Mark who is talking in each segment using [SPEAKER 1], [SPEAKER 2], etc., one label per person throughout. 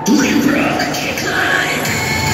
[SPEAKER 1] Libra Kickline.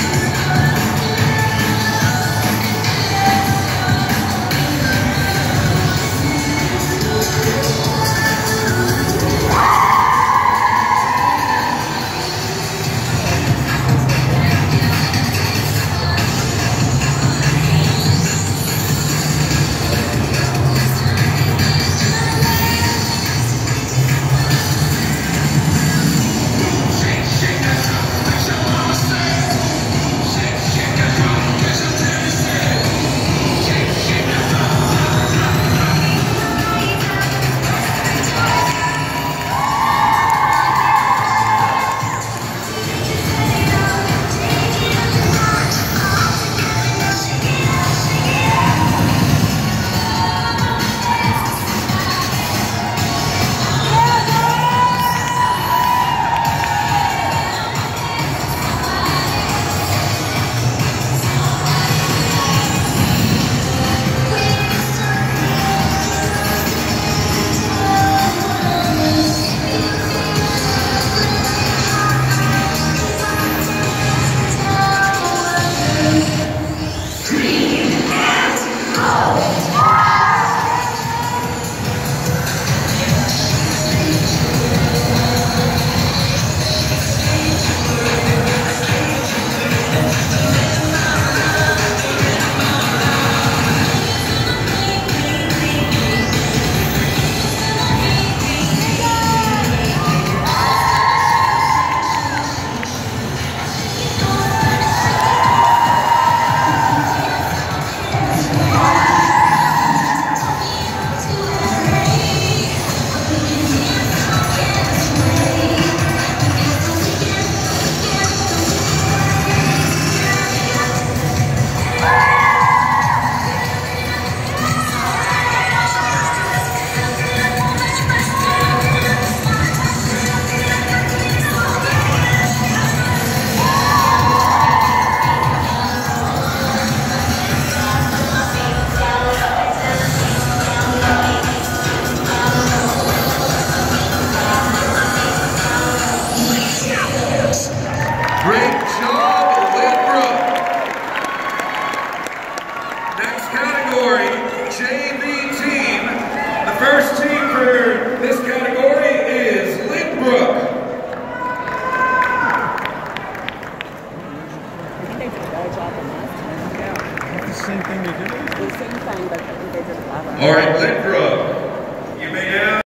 [SPEAKER 2] Great job, Libra. Next category, JV team. The first team for this category is Lynbrook.
[SPEAKER 3] I think they did a better job than last time. Yeah.
[SPEAKER 4] The same thing they did?
[SPEAKER 3] The same thing, but I think they did a better.
[SPEAKER 2] All right, Lynbrook, you may now